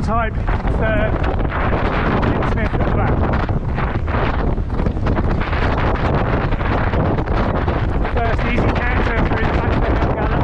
Carntop third, Smith at the back. First easy counter through the back of the hill gallop.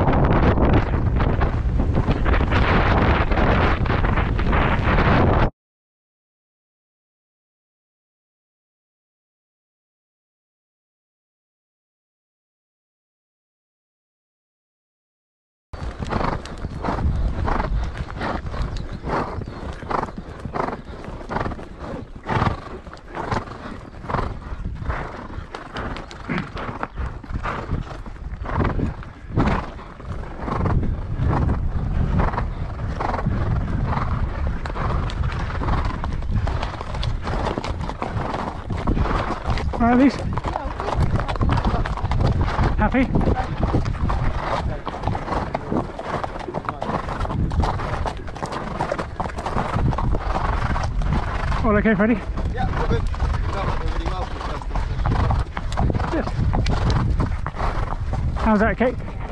Right, Elise? Happy? All okay, Freddie? Yeah, all good. That went really well for the first. Good. How's that, Kate?